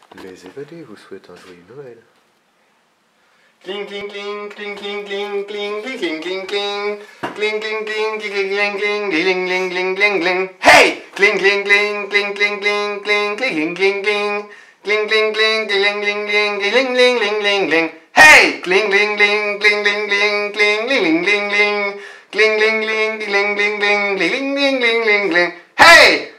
Les évadés vous souhaitent un joyeux Noël. Cling cling cling cling cling cling cling cling cling cling cling cling cling cling cling cling cling cling cling cling. Hey! Cling cling cling cling cling cling cling cling cling cling cling cling cling cling cling cling cling cling cling cling. Hey! Cling cling cling cling cling cling cling cling cling cling cling cling cling cling cling cling cling cling cling cling. Hey!